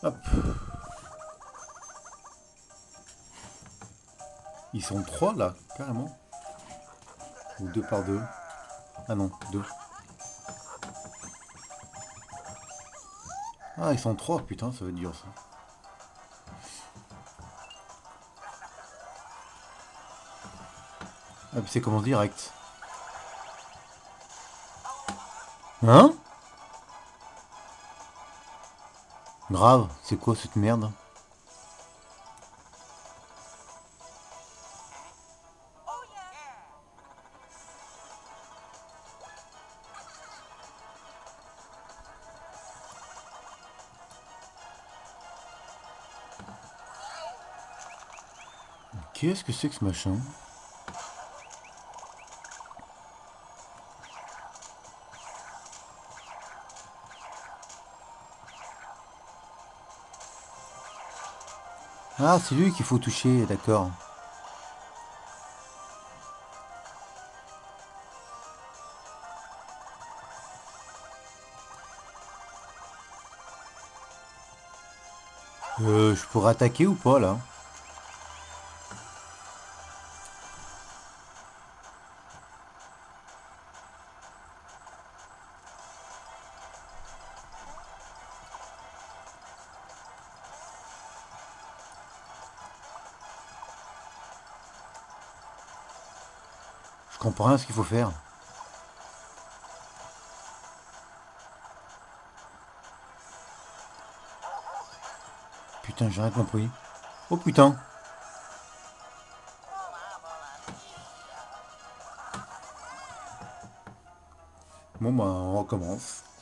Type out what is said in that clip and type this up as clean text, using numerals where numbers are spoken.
Hop. Ils sont 3 là, carrément. Ou 2 par 2. Ah non, 2. Ah, ils sont 3, putain, ça va être dur ça. Ah, puis c'est commence direct. Hein? Grave, c'est quoi cette merde? Qu'est-ce que c'est que ce machin? Ah, c'est lui qu'il faut toucher, d'accord. Je pourrais attaquer ou pas là? Je comprends rien à ce qu'il faut faire. Putain, j'ai rien compris. Oh putain. Bon bah on recommence.